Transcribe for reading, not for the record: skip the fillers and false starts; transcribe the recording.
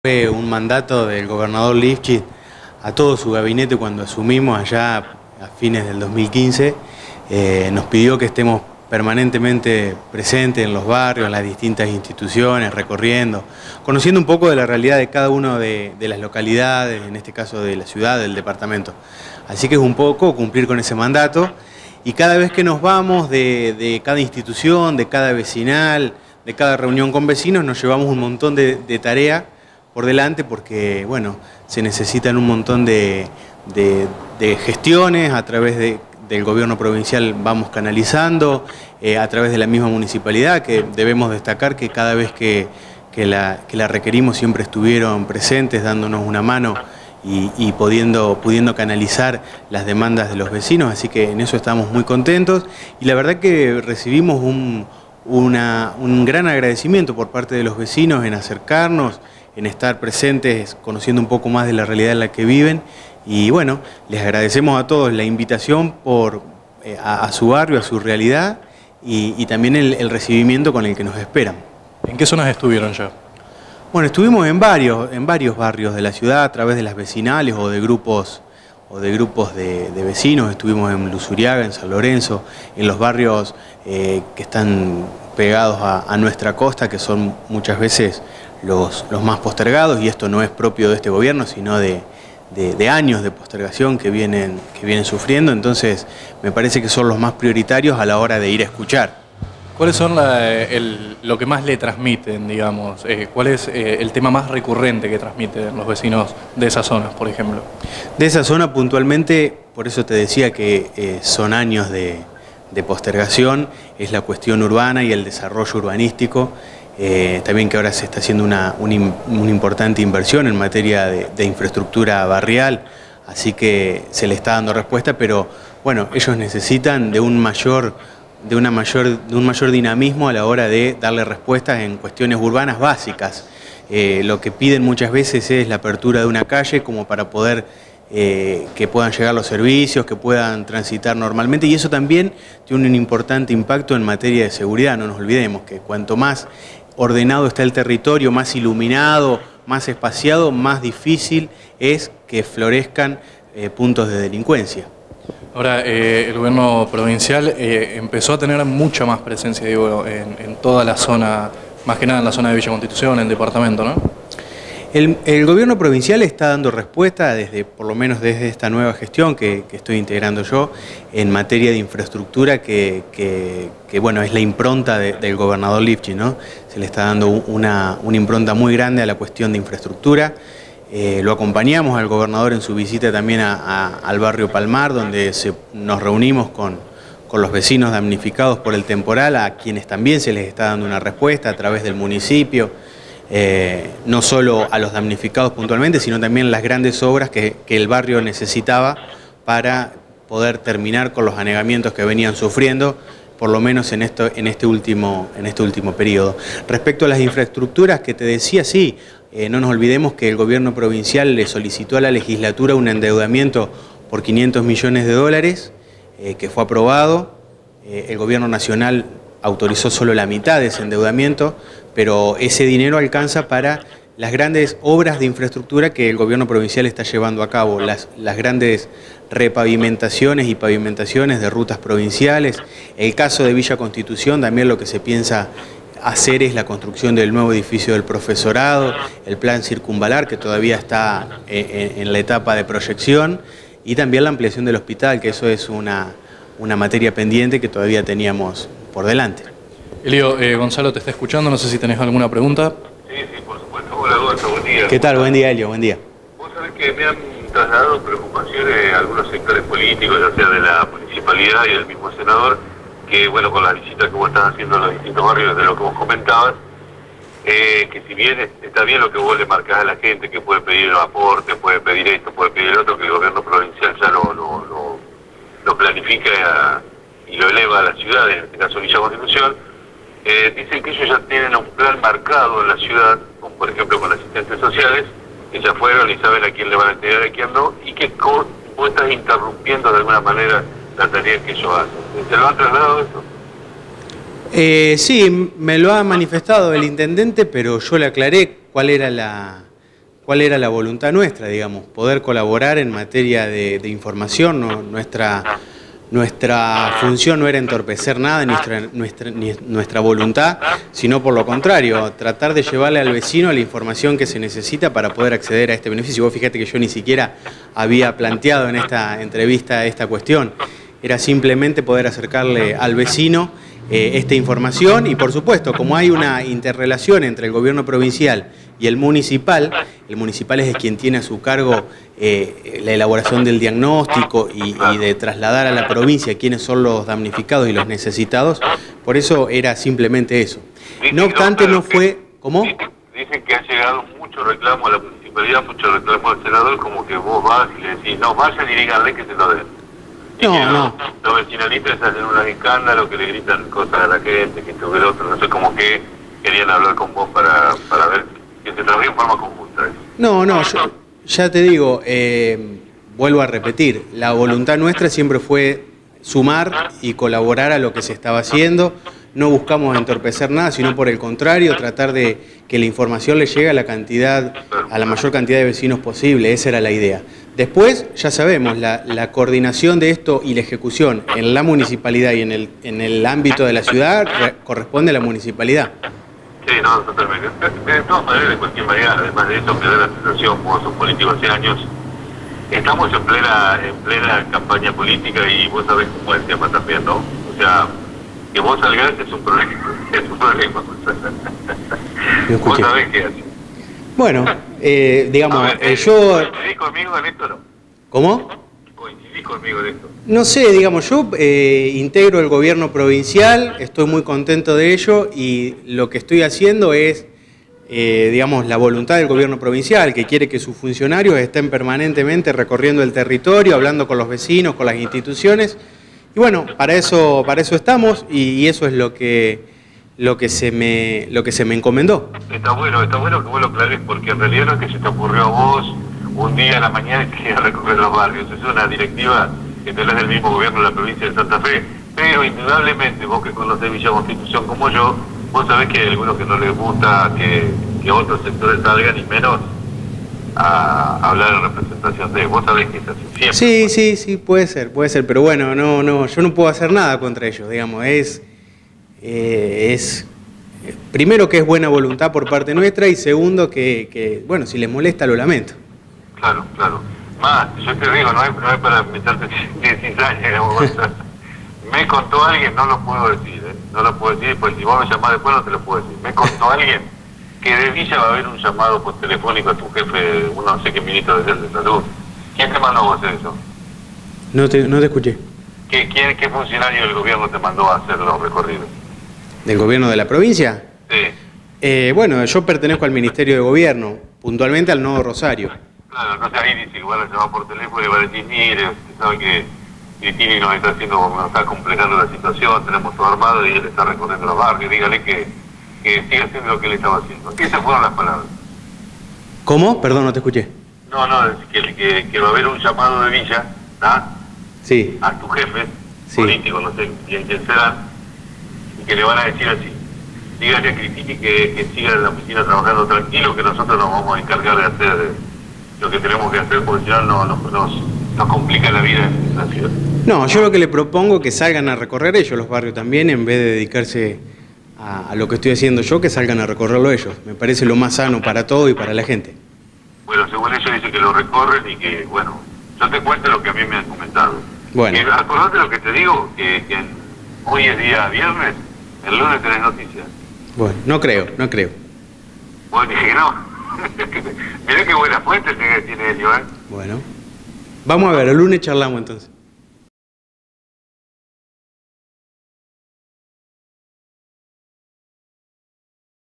Fue un mandato del gobernador Lifchit a todo su gabinete cuando asumimos allá a fines del 2015. Nos pidió que estemos permanentemente presentes en los barrios, en las distintas instituciones, recorriendo, conociendo un poco de la realidad de cada una de las localidades, en este caso de la ciudad, del departamento. Así que es un poco cumplir con ese mandato y cada vez que nos vamos de cada institución, de cada vecinal, de cada reunión con vecinos, nos llevamos un montón de tarea por delante porque, bueno, se necesitan un montón de gestiones a través del gobierno provincial, vamos canalizando, a través de la misma municipalidad, que debemos destacar que cada vez que la requerimos siempre estuvieron presentes, dándonos una mano y pudiendo canalizar las demandas de los vecinos, así que en eso estamos muy contentos y la verdad que recibimos un gran agradecimiento por parte de los vecinos en acercarnos, en estar presentes, conociendo un poco más de la realidad en la que viven y bueno, les agradecemos a todos la invitación a su barrio, a su realidad y también el recibimiento con el que nos esperan. ¿En qué zonas estuvieron ya? Bueno, estuvimos en varios barrios de la ciudad a través de las vecinales o de grupos de vecinos. Estuvimos en Luzuriaga, en San Lorenzo, en los barrios que están pegados a nuestra costa, que son muchas veces los más postergados, y esto no es propio de este gobierno, sino de años de postergación que vienen sufriendo. Entonces me parece que son los más prioritarios a la hora de ir a escuchar. ¿Cuáles son lo que más le transmiten, digamos? ¿Cuál es el tema más recurrente que transmiten los vecinos de esas zonas, por ejemplo? De esa zona puntualmente, por eso te decía que son años de postergación, es la cuestión urbana y el desarrollo urbanístico. También que ahora se está haciendo una importante inversión en materia de infraestructura barrial, así que se le está dando respuesta, pero bueno, ellos necesitan de un mayor dinamismo a la hora de darle respuestas en cuestiones urbanas básicas. Lo que piden muchas veces es la apertura de una calle como para poder que puedan llegar los servicios, que puedan transitar normalmente, y eso también tiene un importante impacto en materia de seguridad. No nos olvidemos que cuanto más ordenado está el territorio, más iluminado, más espaciado, más difícil es que florezcan puntos de delincuencia. Ahora, el gobierno provincial empezó a tener mucha más presencia, digo, en toda la zona, más que nada en la zona de Villa Constitución, en el departamento, ¿no? El gobierno provincial está dando respuesta, por lo menos desde esta nueva gestión que estoy integrando yo, en materia de infraestructura, que bueno, es la impronta del gobernador Lifchit, ¿no? Se le está dando una impronta muy grande a la cuestión de infraestructura. Lo acompañamos al gobernador en su visita también al barrio Palmar, donde nos reunimos con los vecinos damnificados por el temporal, a quienes también se les está dando una respuesta a través del municipio, no solo a los damnificados puntualmente, sino también las grandes obras que el barrio necesitaba para poder terminar con los anegamientos que venían sufriendo, por lo menos en este último periodo. Respecto a las infraestructuras que te decía, sí, no nos olvidemos que el gobierno provincial le solicitó a la legislatura un endeudamiento por 500 millones de dólares, que fue aprobado. El gobierno nacional autorizó solo la mitad de ese endeudamiento, pero ese dinero alcanza para las grandes obras de infraestructura que el gobierno provincial está llevando a cabo, las grandes repavimentaciones y pavimentaciones de rutas provinciales. El caso de Villa Constitución, también lo que se piensa hacer es la construcción del nuevo edificio del profesorado, el plan circunvalar que todavía está en la etapa de proyección, y también la ampliación del hospital, que eso es una materia pendiente que todavía teníamos por delante. Elio, Gonzalo te está escuchando, no sé si tenés alguna pregunta. Sí, por supuesto. Hola, Gonzalo, buen día. ¿Qué tal? Buen día, Elio, buen día. Vos sabés que me han trasladado preocupaciones algunos sectores políticos, ya sea de la municipalidad y del mismo senador, que bueno, con las visitas que vos estás haciendo en los distintos barrios, de lo que vos comentabas, que si bien está bien lo que vos le marcás a la gente, que puede pedir un aporte, puede pedir esto, puede pedir el otro, que el gobierno provincial ya lo planifica y lo eleva a la ciudad, en este caso Villa Constitución. Dicen que ellos ya tienen un plan marcado en la ciudad, como por ejemplo con asistentes sociales, que ya fueron y saben a quién le van a entregar, a quién no, y que vos estás interrumpiendo de alguna manera la tarea que ellos hacen. ¿Se lo han trasladado eso? Sí, me lo ha manifestado el intendente, pero yo le aclaré cuál era cuál era la voluntad nuestra, digamos, poder colaborar en materia de información. Nuestra función no era entorpecer nada, ni nuestra voluntad, sino por lo contrario, tratar de llevarle al vecino la información que se necesita para poder acceder a este beneficio. Vos fíjate que yo ni siquiera había planteado en esta entrevista esta cuestión. Era simplemente poder acercarle al vecino esta información y, por supuesto, como hay una interrelación entre el gobierno provincial y el municipal es quien tiene a su cargo la elaboración del diagnóstico y de trasladar a la provincia quiénes son los damnificados y los necesitados, por eso era simplemente eso. No obstante, no fue... ¿Cómo? Dicen que ha llegado mucho reclamo a la municipalidad, mucho reclamo al senador, como que vos vas y le decís, no, vayan y díganle que se lo den. No. Los vecinalistas hacen un escándalo, que le gritan cosas a la gente, que esto que el otro, no sé, como que querían hablar con vos para ver que se trabaje en forma conjunta. No, yo ya te digo, vuelvo a repetir, la voluntad nuestra siempre fue sumar y colaborar a lo que se estaba haciendo. No buscamos entorpecer nada, sino por el contrario, tratar de que la información le llegue a la mayor cantidad de vecinos posible. Esa era la idea. Después, ya sabemos, la coordinación de esto y la ejecución en la municipalidad y en el ámbito de la ciudad corresponde a la municipalidad. Sí, no, totalmente. De todas maneras, de cualquier manera, además de eso, me da la sensación, como son políticos hace años, estamos en plena campaña política y vos sabés cómo es el tema también, ¿no? O sea, que vos salgas es un problema. Vos sabés qué haces. Bueno, digamos, yo... ¿Coincidís conmigo en esto o no? ¿Cómo? ¿Coincidís conmigo en esto? No sé, digamos, yo integro el gobierno provincial, estoy muy contento de ello y lo que estoy haciendo es, digamos, la voluntad del gobierno provincial, que quiere que sus funcionarios estén permanentemente recorriendo el territorio, hablando con los vecinos, con las instituciones. Y bueno, para eso estamos y eso es lo que se me encomendó. Está bueno que vos lo aclares, porque en realidad no es que se te ocurrió a vos un día a la mañana que ir a recorrer los barrios. Es una directiva que tenés del mismo gobierno de la provincia de Santa Fe. Pero indudablemente, vos que conocés Villa Constitución como yo, vos sabés que hay algunos que no les gusta que otros sectores salgan, y menos a hablar en representación de... Vos sabés que es así siempre. Sí, puede ser, pero bueno, no, yo no puedo hacer nada contra ellos, digamos, primero que es buena voluntad por parte nuestra y segundo que bueno, si les molesta lo lamento. Claro. Más, yo te digo, no es para meterte 16 años. Me contó alguien, no lo puedo decir, no lo puedo decir, pues si vos me llamás después no te lo puedo decir. Me contó alguien que de Villa va a haber un llamado por telefónico a tu jefe, no sé qué ministro de Salud. ¿Quién te mandó a vos eso? No te escuché. ¿Qué funcionario del gobierno te mandó a hacer los recorridos? ¿Del gobierno de la provincia? Sí. Bueno, yo pertenezco al Ministerio de Gobierno, puntualmente al Nodo Rosario. Claro, no sé, ahí dice, igual le llama por teléfono y va a decir, mire, usted sabe que Cristina nos está complicando la situación, tenemos todo armado y él está recorriendo los barrios, dígale que siga haciendo lo que él estaba haciendo. Esas fueron las palabras. ¿Cómo? Perdón, no te escuché. No, que va a haber un llamado de Villa, ¿ah? Sí. A tus jefes políticos, no sé quién será, y que le van a decir así: dígale a Cristina que siga en la oficina trabajando tranquilo, que nosotros nos vamos a encargar de hacer lo que tenemos que hacer, porque si no nos complica la vida en la ciudad. No, yo lo que le propongo es que salgan a recorrer ellos los barrios también, en vez de dedicarse a lo que estoy haciendo yo, que salgan a recorrerlo ellos. Me parece lo más sano para todo y para la gente. Bueno, según ellos dice que lo recorren y que, bueno, yo te cuento lo que a mí me han comentado. Bueno. Acordate lo que te digo, que hoy es día viernes, el lunes tenés noticias. Bueno, no creo. Bueno, dije que no. Mirá qué buena fuente tiene Elio, ¿eh? Bueno. Vamos a ver, el lunes charlamos entonces.